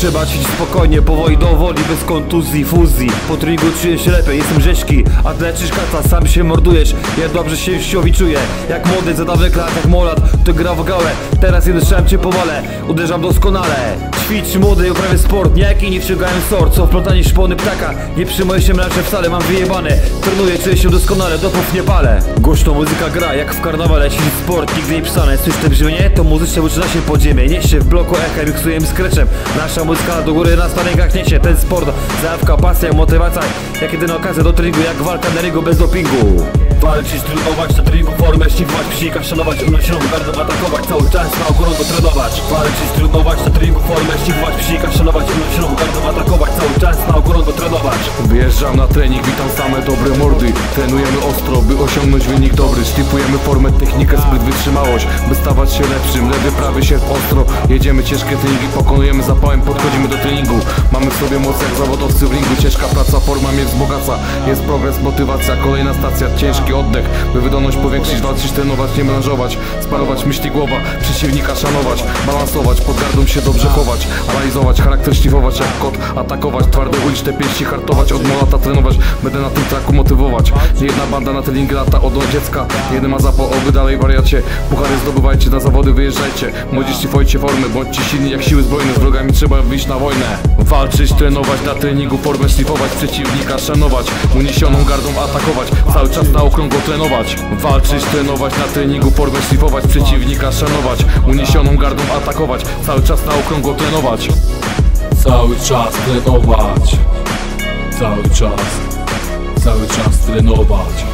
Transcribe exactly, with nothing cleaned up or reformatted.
Trzeba ćwiczyć spokojnie, powoli do woli, bez kontuzji, fuzji. Po treningu czuję się lepiej, jestem rzeźki, a leczysz kata, sam się mordujesz. Ja dobrze się w siłowi czuję, jak młody za dawnych lat, jak molat, to gra w gałę. Teraz jeden strzałem cię powalę, uderzam doskonale. Ćwicz młody, uprawiam sport, nie jak inni wciągałem sort. Co wplątanie szpony ptaka, nie przyjmuję się męcze wcale, mam wyjebane. Trenuję, czuję się doskonale, dopóki nie palę. Głośno muzyka gra, jak w karnawale, ćwicz sport, nigdy nie pisane. Słysz te brzmienie? To muzyczne uczyna się podziemie. Nieś się w bloku echa, miksujemy z kreczem. Nasza muzyka do góry na sparingach niesie. Ten sport, zajawka, pasja, motywacja. Jak jedyna okazja do treningu, jak walka na ringu bez dopingu. Walczyć, trenować, na treningu formę ścigać, przeciwnika szanować, unosioną gardą atakować, cały czas na ogólną go trenować. Walczyć, trenować, na treningu formę ścigać, przeciwnika szanować, unosioną gardą atakować, cały czas na ogólną go trenować. Wyjeżdżam na trening, witam same dobre mordy. Trenujemy ostro, by osiągnąć wynik dobry. Szlifujemy formę, technikę, spryt, wytrzymałość, by stawać się lepszym. Lewy, prawy, sierp, ostro. Jedziemy ciężkie treningi, pokonujemy zapałem, podchodzimy do treningu. Mamy w sobie moc jak zawodowcy w ringu. Ciężka praca, forma mnie wzbogaca. Jest progres, motywacja, kolejna stacja, ciężki oddech, by wydolność powiększyć, walczyć, trenować, nie melanżować, sparować myśli głowa, przeciwnika szanować, balansować, pod gardą się dobrze chować, analizować, charakter szlifować jak kot, atakować, twarde uliczne pięści hartować, od lata trenować, będę na tym traku motywować. Nie jedna banda na treningi lata od dziecka, jeden ma zapał, oby dalej wariacie, puchary zdobywajcie, na zawody wyjeżdżajcie, młodzi szlifujcie formy, bądźcie silni jak siły zbrojne, z wrogami trzeba wyjść na wojnę. Walczyć, trenować, na treningu formę szlifować, przeciwnika szanować, uniesioną gardą atakować, cały czas na okrągło trenować. Walczyć, trenować, na treningu formę szlifować, przeciwnika szanować, uniesioną gardą atakować, cały czas na okrągło trenować. Cały czas trenować, cały czas, cały czas trenować.